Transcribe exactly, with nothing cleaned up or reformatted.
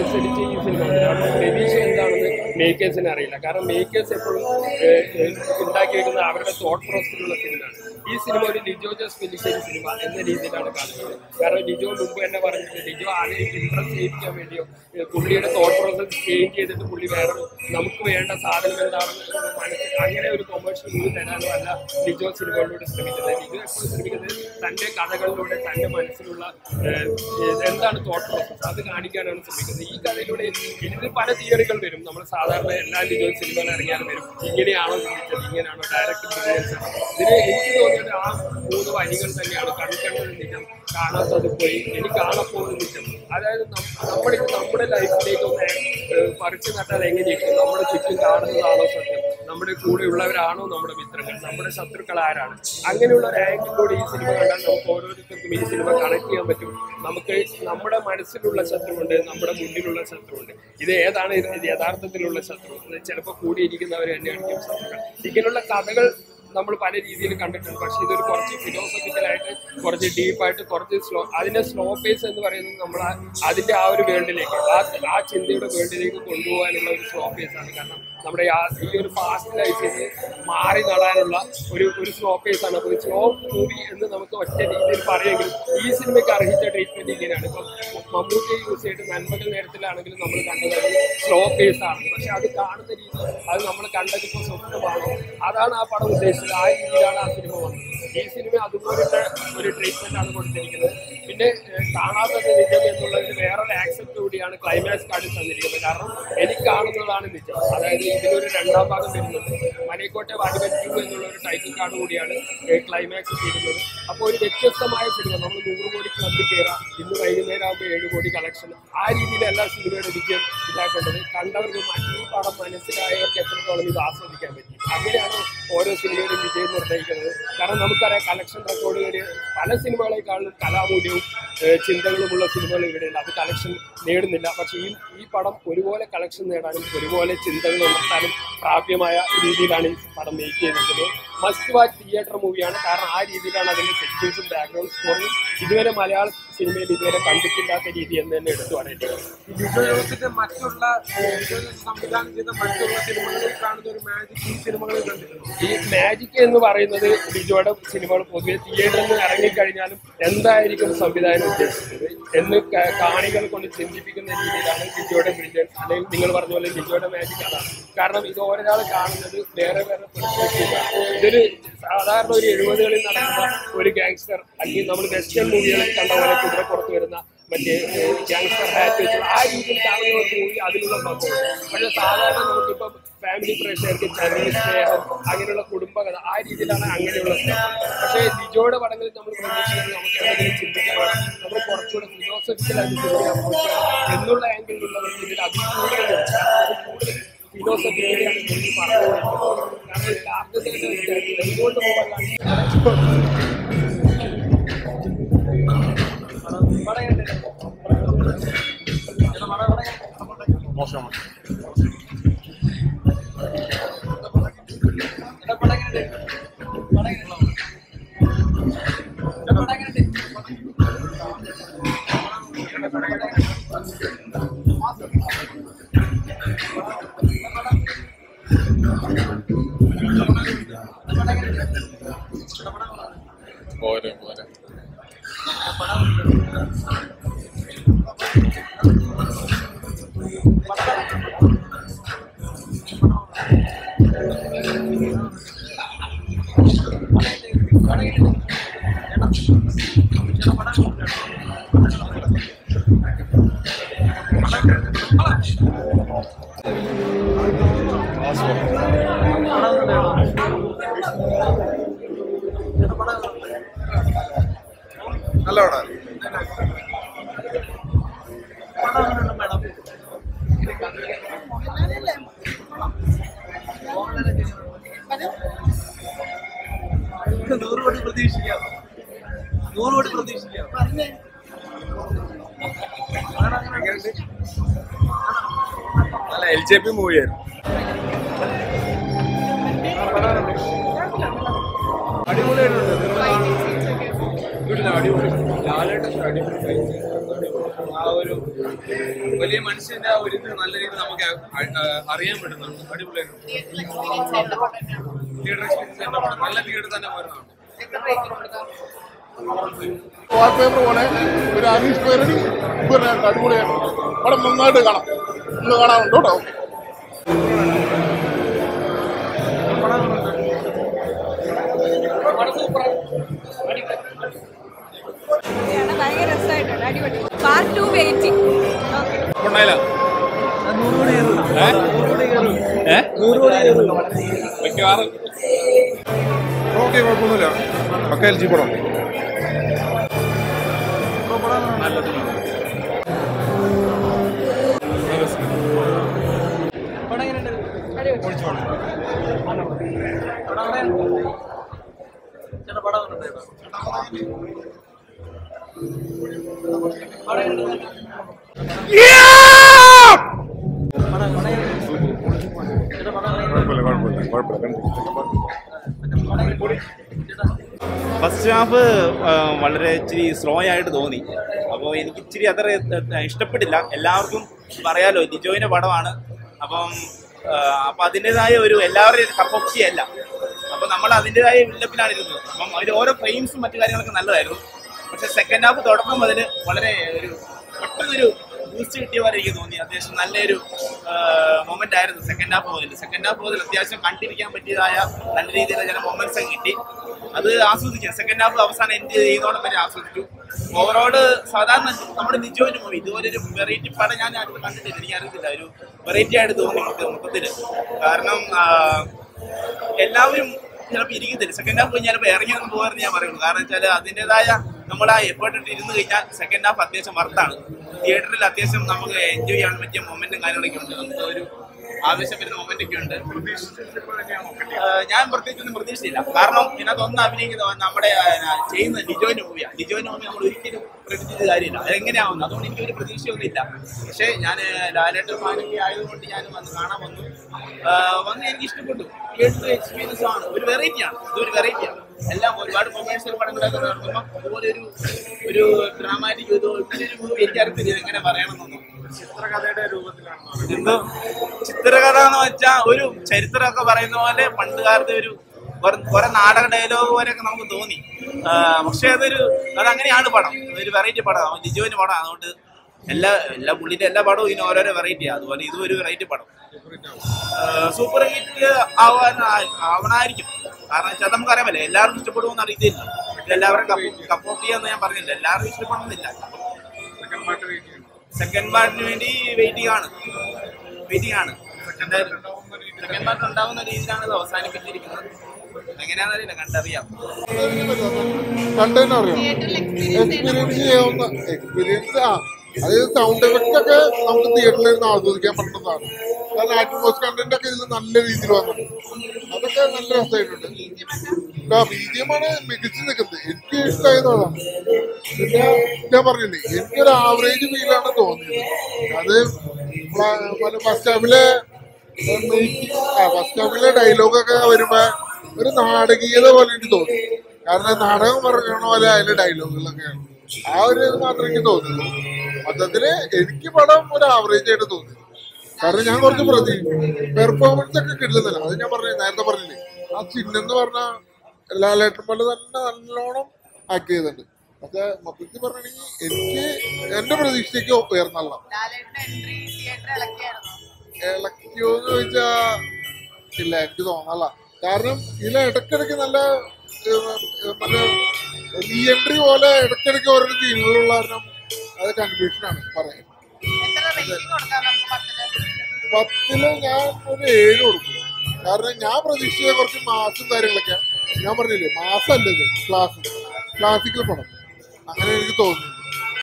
അനുസരിച്ച് ഈ സിനിമ കാരണം പ്രതീക്ഷ എന്താണെന്ന് മേക്കേഴ്സിന് അറിയില്ല. കാരണം മേക്കേഴ്സ് എപ്പോഴും ഉണ്ടാക്കിയിരിക്കുന്നത് അവരുടെ തോട്ട് പ്രോസസ്സിലുള്ള സിനിമയാണ്. ഈ സിനിമ ഒരു ലിജോ ജോസ് പെല്ലിശ്ശേരി സിനിമ എന്ന രീതിയിലാണ് കാണുന്നത്. കാരണം ലിജോ മുമ്പ് തന്നെ പറഞ്ഞിട്ട് ലിജോ ആരെയും ഇംപ്രസ് ചെയ്യിപ്പിക്കാൻ വേണ്ടിയോ പുള്ളിയുടെ തോട്ട് പ്രോസസ് ചേഞ്ച് ചെയ്തിട്ട് പുള്ളി വേറെ നമുക്ക് വേണ്ട സാധനം എന്താണെന്ന് മനസ്സിൽ അങ്ങനെ ഒരു കൊമേഴ്ഷ്യൽ മൂവി തരാനോ അല്ല ലിജോ സിനിമകളിലൂടെ ശ്രമിക്കുന്നത്. ലിജോ എപ്പോഴും ശ്രമിക്കുന്നത് തൻ്റെ കഥകളിലൂടെ തൻ്റെ മനസ്സിലുള്ള എന്താണ് തോട്ട് പ്രോസസ് അത് കാണിക്കാനാണ് ശ്രമിക്കുന്നത്. ഈ കഥയിലൂടെ ഇതിന് പല തിയറികൾ വരും. നമ്മൾ സാധാരണ എല്ലാ ലിജോ സിനിമകളും ഇറങ്ങിയാലും വരും. ഇങ്ങനെയാണോ ചിന്തിച്ചത്, ഇങ്ങനെയാണോ ഡയറക്റ്റ് ബ്രില്യൻസ് ആണ്. ഇതിന് എനിക്ക് തോന്നിയത് ആ മൂന്ന് വരികൾ തന്നെയാണ്. കൺകണ്ടത് നിജം, കാണാത്തത് പോയി, എനിക്ക് കാണപ്പോകുന്നത് നിജം. അതായത് നമ്മുടെ നമ്മുടെ ലൈഫിലേക്ക് ഒന്ന് പറിച്ചു നട്ടാൽ എങ്ങനെയിരിക്കും? നമ്മുടെ ചുറ്റും കാണുന്നതാണോ സത്യം? നമ്മുടെ കൂടെ ഉള്ളവരാണോ നമ്മുടെ മിത്രങ്ങൾ? നമ്മുടെ ശത്രുക്കൾ ആരാണ്? അങ്ങനെയുള്ള ഒരു ആംഗിളിലൂടെ ഈ സിനിമ കണ്ടാൽ നമുക്ക് ഓരോരുത്തർക്കും ഈ സിനിമ കണക്ട് ചെയ്യാൻ പറ്റും. നമുക്ക് നമ്മുടെ മനസ്സിലുള്ള ശത്രുവുണ്ട്, നമ്മുടെ മുന്നിലുള്ള ശത്രുവുണ്ട്. ഇത് ഏതാണ് ഇത് യഥാർത്ഥത്തിലുള്ള ശത്രു? ചിലപ്പോൾ കൂടിയിരിക്കുന്നവർ തന്നെയായിരിക്കും ശത്രുക്കൾ. ഇങ്ങനെയുള്ള കഥകൾ നമ്മൾ പല രീതിയിൽ കണ്ടിട്ടുണ്ട്. പക്ഷേ ഇതൊരു കുറച്ച് ഫിലോസഫിക്കലായിട്ട് കുറച്ച് ഡീപ്പായിട്ട് കുറച്ച് സ്ലോ അതിൻ്റെ സ്ലോ പേസ് എന്ന് പറയുന്നത് നമ്മൾ അതിൻ്റെ ആ ഒരു വേൾഡിലേക്ക് ആ ആ ചിന്തയുടെ വേൾഡിലേക്ക് കൊണ്ടുപോകാനുള്ള ഒരു സ്ലോ പേസാണ്. കാരണം നമ്മുടെ ഈ ഒരു ഫാസ്റ്റ് ലൈഫിൽ നിന്ന് മാറി നടാനുള്ള ഒരു ഒരു സ്ലോ പേസാണ്. അപ്പോൾ സ്ലോ മൂവി എന്ന് നമുക്ക് ഒറ്റ രീതിയിൽ പറയുമെങ്കിലും ഈ സിനിമയ്ക്ക് അർഹിച്ച ട്രീറ്റ്മെൻറ്റ് ഇങ്ങനെയാണ്. ഇപ്പം മമ്മൂട്ടി യൂസ് ചെയ്തിട്ട് നന്മകൾ നേരത്തിലാണെങ്കിലും നമ്മൾ കണ്ടത് സ്ലോ പേസാണ്. പക്ഷെ അത് കാണുന്ന രീതി അത് നമ്മൾ കണ്ടതിപ്പോൾ സ്വപ്നമാണോ അതാണ് ആ പടം ഉദ്ദേശിച്ചത്. ആ രീതിയിലാണ് ആ സിനിമ വന്നത്. ഈ സിനിമ അതുപോലത്തെ ഒരു ട്രീറ്റ്മെന്റ് ആണ് കൊടുത്തിരിക്കുന്നത്. പിന്നെ കാണാത്തത് നിജം എന്നുള്ളതിന് വേറൊരു ആക്സെപ്റ്റ് കൂടിയാണ് ക്ലൈമാക്സ് കാർഡിൽ തന്നിരിക്കുന്നത്. കാരണം എനിക്ക് കാണുന്നതാണ് നിജം. അതായത് ഇതിനൊരു രണ്ടാം ഭാഗം വരുന്നുണ്ട്. മലയക്കോട്ടെ വാടിവൻ ടു എന്നുള്ള ഒരു ടൈറ്റിൽ കാർഡ് കൂടിയാണ് ക്ലൈമാക്സ് ചെയ്യുന്നത്. അപ്പോൾ ഒരു വ്യത്യസ്തമായ സിനിമ നമ്മൾ നൂറ് കോടി ക്ലബിൽ കയറാം, ഇന്ന് വൈകുന്നേരം ആകുമ്പോൾ ഏഴ് കോടി കളക്ഷൻ, ആ രീതിയിലല്ല സിനിമയുടെ വിജയം ഇതാക്കേണ്ടത്. കണ്ടവർക്ക് ഈ പടം മനസ്സിലായവർക്ക് എത്രത്തോളം ഇത് ആസ്വദിക്കാൻ പറ്റി. അങ്ങനെയാണ് ഓരോ സിനിമയുടെ വിജയം നിർണ്ണയിക്കുന്നത്. കാരണം നമുക്കറിയാം കളക്ഷൻ റെക്കോർഡുകൾ പല സിനിമകളെക്കാളും കലാമൂല്യവും ചിന്തകളുമുള്ള സിനിമകൾ ഇവിടെയുണ്ട്. അത് കളക്ഷൻ നേടുന്നില്ല. പക്ഷേ ഈ ഈ പടം ഒരുപോലെ കളക്ഷൻ നേടാനും ഒരുപോലെ ചിന്തകൾ ഉണർത്താനും പ്രാപ്യമായ രീതിയിലാണ് ഈ പടം മേക്ക് ചെയ്തിരിക്കുന്നത്. മസ്റ്റ് വാച്ച് തിയേറ്റർ മൂവിയാണ്. കാരണം ആ രീതിയിലാണ് അതിൻ്റെ ടെക്നിക്സും ബാക്ക്ഗ്രൗണ്ട് സ്കോറും ഇതുവരെ മലയാള സിനിമയിൽ ഇതുവരെ കണ്ടിട്ടില്ലാത്ത രീതി എന്ന് തന്നെ എടുത്തു പറയേണ്ടത്. മറ്റുള്ള സംവിധാനം ചെയ്ത മറ്റുള്ള സിനിമകളിൽ കാണുന്ന ഒരു മാജിക് ഈ സിനിമകളിൽ കണ്ടിട്ടുണ്ട്. ഈ മാജിക് എന്ന് പറയുന്നത് ലിജോയുടെ സിനിമകൾ പൊതുവെ തിയേറ്ററിൽ നിന്ന് ഇറങ്ങിക്കഴിഞ്ഞാലും എന്തായിരിക്കും സംവിധാനം ഉദ്ദേശിച്ചത് എന്ന് കാണികൾ കൊണ്ട് ചിന്തിപ്പിക്കുന്ന രീതിയിലാണ് ലിജോയുടെ ബ്രില്യൻസ്. അല്ലെങ്കിൽ നിങ്ങൾ പറഞ്ഞ പോലെ ലിജോയുടെ മാജിക് അതാണ്. കാരണം ഇത് ഒരാൾ കാണുന്നത് വേറെ വേറെ പെർസ്പെക്റ്റീവാണ്. ഇതൊരു സാധാരണ ഒരു എഴുപതുകളിൽ നടക്കുന്ന ഒരു ഗാങ്സ്റ്റർ അല്ലെങ്കിൽ നമ്മൾ വെസ്റ്റേൺ മൂവികളിൽ കണ്ട പോലെ കുതിര പുറത്ത് വരുന്ന മറ്റേ ഗ്യാങ്സ്റ്റർ ഹാറ്റ് വെച്ച് ആ രീതിയിൽ കാണുന്ന മൂവി അതിലുള്ള സംഭവം. പക്ഷേ സാധാരണ നമുക്കിപ്പം ഫാമിലി പ്രേക്ഷകർക്ക് ചരി സ്നേഹം അങ്ങനെയുള്ള കുടുംബകഥ ആ രീതിയിലാണ് അങ്ങനെയുള്ള സ്നേഹം. പക്ഷേ ലിജോയുടെ പടങ്ങളിൽ നമ്മൾ പ്രതീക്ഷിക്കുന്നത് നമുക്ക് എന്തെങ്കിലും ചിന്തിക്കാൻ വേണം, നമ്മൾ കുറച്ചുകൂടെ ഫിലോസഫിക്കലായിട്ട് ചിന്തിക്കാൻ പറ്റുക എന്നുള്ള ആംഗിളിലുള്ളവർക്ക് ഇതിൽ അതിൽ കൂടുതൽ കൂടുതൽ ഫിലോസഫിക്കലാണ് മൂവി പറഞ്ഞുകൊണ്ടിരിക്കുന്നത്. കാരണം യാത്രത്തിൽ എന്തുകൊണ്ട് പോകാൻ മോശമാണ്. പോരെ പോരെ നല്ല പടം. നൂറ് കോടി പ്രതീക്ഷിക്കാം, നൂറ് കോടി പ്രതീക്ഷിക്കാം. നല്ല എൽ ജെ പി മൂവിയായിരുന്നു. അടിപൊളിയായിട്ടുണ്ട്. അടിപൊളി ലാലേട്ടൻ അടിപൊളി ആ ഒരു വലിയ മനുഷ്യന്റെ ആ ഒരു ഇത് നല്ല രീതിയിൽ നമുക്ക് അറിയാൻ പറ്റുന്നുണ്ട്. അടിപൊളിയായിരുന്നു. തിയേറ്റർ എക്സ്പീരിയൻസ് നല്ല തിയേറ്റർ തന്നെ വരുന്നതാണ്. വാൾപേപ്പർ പോലെ ഒരു അനീഷ് പേരടി പിന്നെ അടിപൊളിയാണ്. അവിടെ നന്നായിട്ട് കാണാം. ഒന്ന് കാണാനുണ്ട് കേട്ടോ. ഭയങ്കര രസമായിട്ടുണ്ട്. അടിപൊളി. Part two waiting. ഓക്കെ, കുഴപ്പമൊന്നുമില്ല. ഒക്കെ എൽ ജി പടം ഫസ്റ്റ് ഹാഫ് വളരെ ഇച്ചിരി സ്ലോ ആയിട്ട് തോന്നി. അപ്പോൾ എനിക്ക് ഇച്ചിരി അത്ര ഇഷ്ടപ്പെട്ടില്ല. എല്ലാവർക്കും പറയാലോ ലിജോയിൻ്റെ പടമാണ്. അപ്പം അപ്പം അതിൻ്റെതായ ഒരു എല്ലാവരുടെയും കപ്പൊക്ഷിയല്ല. അപ്പോൾ നമ്മൾ അതിൻ്റെതായ വില്ലപ്പിലാണ് ഇരുന്നത്. അപ്പം അതിൽ ഓരോ ഫ്രെയിംസും മറ്റു കാര്യങ്ങളൊക്കെ നല്ലതായിരുന്നു. പക്ഷെ സെക്കൻഡ് ഹാഫ് തുടക്കം മുതൽ വളരെ ഒരു പെട്ടെന്നൊരു ബൂസ്റ്റ് കിട്ടിയ പോലെ എനിക്ക് തോന്നി. അത്യാവശ്യം നല്ലൊരു മൊമെന്റ് ആയിരുന്നു സെക്കൻഡ് ഹാഫ് മുതൽ. സെക്കൻഡ് ഹാഫ് മുതൽ അത്യാവശ്യം കണ്ടിരിക്കാൻ പറ്റിയതായ നല്ല രീതിയിലുള്ള ചില മൊമെന്റ്സ് ഒക്കെ കിട്ടി. അത് ആസ്വദിക്കാം. സെക്കൻഡ് ഹാഫ് അവസാനം എൻഡ് ചെയ്യുന്നതോടെ വരെ ആസ്വദിച്ചു. ഓവറോള് സാധാരണ നമ്മുടെ നിജോന്റെ മൂവി ഇതുപോലെ ഒരു വെറൈറ്റി പടം ഞാൻ ആരും കണ്ടിട്ടില്ല. എനിക്ക് അറിയത്തില്ല, ഒരു വെറൈറ്റി ആയിട്ട് തോന്നി മൊത്തത്തില്. കാരണം എല്ലാവരും ചിലപ്പോൾ ഇരിക്കത്തില്ല. സെക്കൻഡ് ഹാഫ് കഴിഞ്ഞാൽ ചിലപ്പോൾ ഇറങ്ങി ഒന്ന് പോകാമെന്ന് ഞാൻ പറയുള്ളൂ. കാരണം വെച്ചാൽ അതിൻ്റെതായ നമ്മൾ ആ എഫേർട്ട് ഇട്ട് ഇരുന്ന് കഴിഞ്ഞാൽ സെക്കൻഡ് ഹാഫ് അത്യാവശ്യം വർത്താണ്. തിയേറ്ററിൽ അത്യാവശ്യം നമുക്ക് എൻജോയ് ചെയ്യാൻ പറ്റിയ മൊമെന്റും കാര്യങ്ങളൊക്കെ ഉണ്ട്. നമുക്ക് ഒരു ആവേശം വരുന്ന മൊമെന്റ് ഒക്കെ ഉണ്ട്. ഞാൻ പ്രത്യേകിച്ചൊന്നും പ്രതീക്ഷിച്ചില്ല. കാരണം ഇതിനകത്തൊന്നും അഭിനയിക്കുന്നത് നമ്മുടെ ചെയ്യുന്ന ലിജോയിന്റെ മൂവിയാണ്. ലിജോയിന്റെ മൂവി നമ്മൾ ഒരിക്കലും പ്രതീക്ഷിച്ച കാര്യമില്ല. അതെങ്ങനെയാവുന്നു, അതുകൊണ്ട് എനിക്കൊരു പ്രതീക്ഷയൊന്നുമില്ല. പക്ഷേ ഞാൻ ലാലേട്ടൻ ഫാനൊക്കെ ആയതുകൊണ്ട് ഞാൻ വന്ന് കാണാൻ വന്നു. വന്ന് എനിക്ക് ഇഷ്ടപ്പെട്ടു. തിയേറ്റർ എക്സ്പീരിയൻസ് ആണ്, ഒരു വെറൈറ്റിയാണ്. ഇതൊരു വെറൈറ്റിയാണ്. എല്ലാം ഒരുപാട് കൊമേഴ്ഷ്യൽ പടങ്ങളൊക്കെ നടക്കുമ്പോൾ അതുപോലെ ഒരു ഒരു ഡ്രാമാറ്റിക് ഇത് ഇങ്ങനെ ഒരു മൂവി എനിക്കറിയത്തില്ല എങ്ങനെ പറയണമെന്നൊന്നും. ചിത്രകഥയുടെ രൂപത്തിലാണ് എന്തോ ചിത്രകഥ എന്ന് വെച്ചാൽ ഒരു ചരിത്രമൊക്കെ പറയുന്ന പോലെ പണ്ട് കാലത്തെ ഒരു കുറെ നാടക ഡയലോഗ് പോലെയൊക്കെ നമുക്ക് തോന്നി. പക്ഷെ അതൊരു അതങ്ങനെയാണ് പടം. അതൊരു വെറൈറ്റി പടം, ലിജോന്റെ പടം. അതുകൊണ്ട് എല്ലാ എല്ലാ പുള്ളിന്റെ എല്ലാ പടവും ഇതിന് ഓരോരോ വെറൈറ്റിയാണ്. അതുപോലെ ഇതും ഒരു വെറൈറ്റി പടം. സൂപ്പർ ഹിറ്റ് ആവാൻ ആവണായിരിക്കും. കാരണം വെച്ചാൽ നമുക്കറിയാൻ പറ്റില്ല എല്ലാവർക്കും ഇഷ്ടപ്പെടുമെന്ന് അറിയത്തില്ല. എല്ലാവരും സപ്പോർട്ട് ചെയ്യാന്ന് ഞാൻ പറഞ്ഞില്ല. എല്ലാവർക്കും ഇഷ്ടപ്പെടുന്നില്ല. സെക്കൻഡ് പാർട്ടിന് വേണ്ടി വെയിറ്റിംഗ് ആണ് വെയിറ്റിംഗ് ആണ് സെക്കൻഡ് സെക്കൻഡ് പാർട്ട് ഉണ്ടാവുന്ന രീതിയിലാണ് ഇത് അവസാനിപ്പിച്ചിരിക്കുന്നത്. എങ്ങനെയാണെന്നറിയില്ല, കണ്ടറിയാം. കണ്ടതിന് അറിയാം. എക്സ്പീരിയൻസ് ചെയ്യാവുന്ന എക്സ്പീരിയൻസ് ആ അതായത് സൗണ്ട് എഫക്റ്റ് ഒക്കെ നമുക്ക് തിയേറ്ററിൽ ഇരുന്ന് ആസ്വദിക്കാൻ പറ്റുന്നതാണ്. കാരണം അറ്റ്മോസ് കണ്ടന്റ് ഒക്കെ ഇതിൽ നല്ല രീതിയിൽ വന്നിട്ടുണ്ട്. അതൊക്കെ നല്ല രസമായിട്ടുണ്ട്. ബി ജി എം ആണ് മികച്ചു നിൽക്കുന്നത്. എനിക്ക് ഇഷ്ടമായത് അതാണ്. പിന്നെ ഞാൻ പറഞ്ഞില്ലേ, എനിക്കൊരു ആവറേജ് ഫീലാണ് തോന്നിയത്. അത് ഫസ്റ്റ് ഹാഫിലെ ഫസ്റ്റ് ഹാഫിലെ ഡയലോഗൊക്കെ വരുമ്പോ ഒരു നാടകീയത പോലെ എനിക്ക് തോന്നി. കാരണം നാടകം പറയണ പോലെ അതിലെ ഡയലോഗുകളൊക്കെയാണ്. ആ ഒരു ഇത് മാത്രമേ എനിക്ക് തോന്നുന്നു. മൊത്തത്തില് എനിക്ക് പടം ഒരു ആവറേജ് ആയിട്ട് തോന്നി. കാരണം ഞാൻ കുറച്ച് പ്രതി പെർഫോമൻസ് ഒക്കെ കിട്ടുന്നില്ല. അത് ഞാൻ പറഞ്ഞു നേരത്തെ പറഞ്ഞില്ലേ, ആ ചിഹ്നെന്ന് പറഞ്ഞ ലാലേട്ടൻ പോലെ തന്നെ നല്ലോണം ആക്ട് ചെയ്തിട്ടുണ്ട്. പക്ഷെ മൊത്തത്തിൽ പറഞ്ഞിട്ടുണ്ടെങ്കിൽ എനിക്ക് എന്റെ പ്രതീക്ഷയ്ക്ക് ഉയർന്നല്ല. ഇളക്കിയോന്ന് ചോദിച്ചാ ഇല്ല, എനിക്ക് തോന്നല്ല. കാരണം ഇതിലെ ഇടയ്ക്കിടയ്ക്ക് നല്ല നല്ല റീ എൻട്രി പോലെ ഇടയ്ക്കിടയ്ക്ക് ഓരോ സീനുകളുള്ള കാരണം അത് കൺഫ്യൂഷനാണ് പറയാൻ. പത്തില് ഞാൻ ഒരു ഏഴ് കൊടുക്കും. കാരണം ഞാൻ പ്രതീക്ഷിച്ച കുറച്ച് മാസും കാര്യങ്ങളൊക്കെ ഞാൻ പറഞ്ഞില്ലേ, മാസമല്ലത് ക്ലാസ് ക്ലാസിക്കൽ പടം അങ്ങനെ എനിക്ക് തോന്നുന്നു.